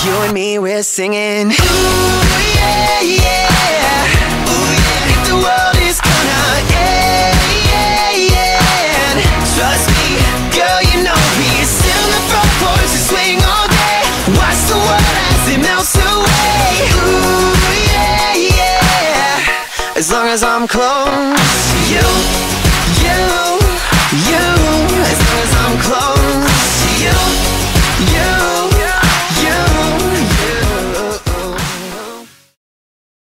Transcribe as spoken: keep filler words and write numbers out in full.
You and me, we're singing. Ooh, yeah, yeah. Ooh, yeah. If the world is gonna end, yeah, yeah. Trust me, girl, you know me. Sit on the front porch and swing all day. Watch the world as it melts away. Ooh, yeah, yeah. As long as I'm close.